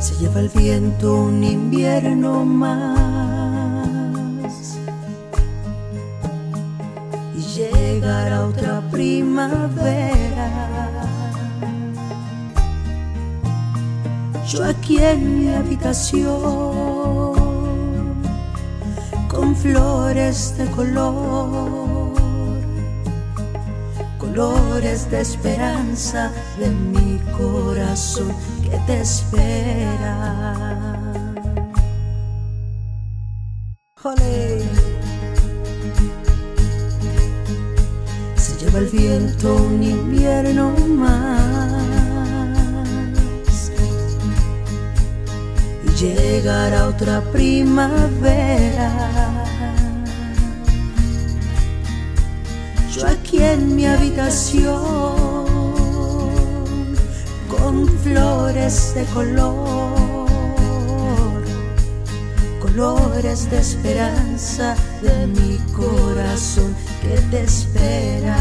Se lleva el viento un invierno más y llegará otra primavera. Yo aquí en mi habitación con flores de color, colores de esperanza de mi corazón que te espera. ¡Olé! Se lleva el viento un invierno más y llegará otra primavera. Yo aquí en mi habitación con flores de color, colores de esperanza de mi corazón que te espera.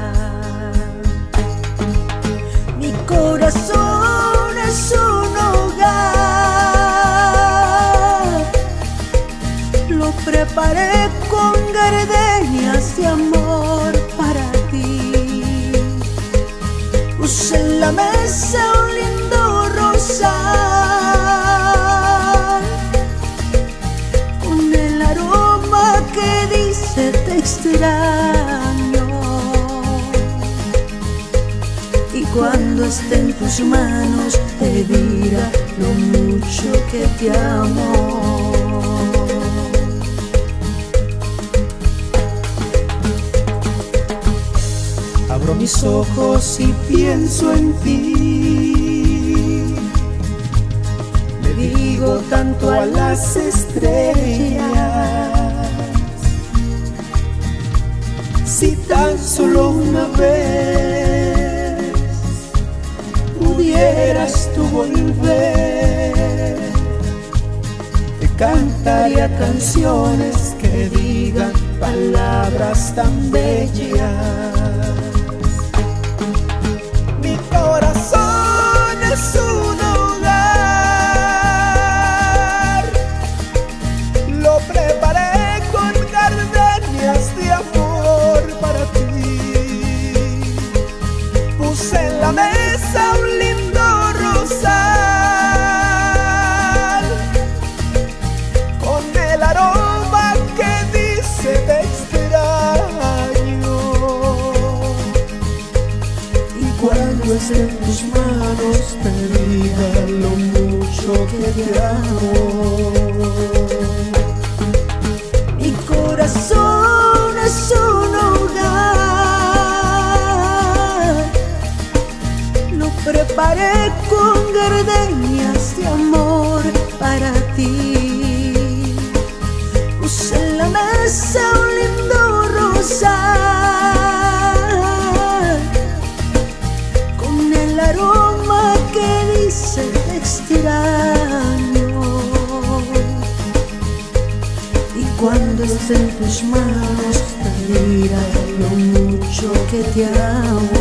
Mi corazón es un hogar, lo preparé con gardenias de amor para ti. Puse en la mesa un lindo rosal con el aroma que dice te extraño. Y cuando esté en tus manos te dirá lo mucho que te amo. Abro mis ojos y pienso en ti, le digo tanto a las estrellas. Si tan solo una vez pudieras tú volver, te cantaría canciones que digan palabras tan bellas. Mi corazón es un hogar, lo preparé con gardenias de amor para ti. Puse en la mesa un lindo rosal con el aroma que dice te extraño. Y cuando esté en tus manos te diga lo mucho que te amo. Mi corazón es un hogar, lo preparé con gardenias de amor para ti. Puse en la mesa un lindo rosal con el aroma que dice te extraño. Y cuando esté en tus manos te dirá lo mucho que te amo.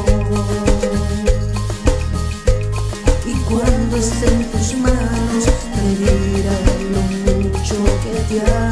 Y cuando esté en tus manos te dirá lo mucho que te amo.